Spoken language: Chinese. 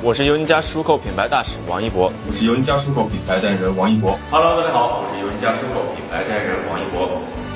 我是尤尼加出口品牌大使王一博。 我是尤尼加出口品牌代言人王一博。 Hello， 大家好，我是尤尼加出口品牌代言人王一博。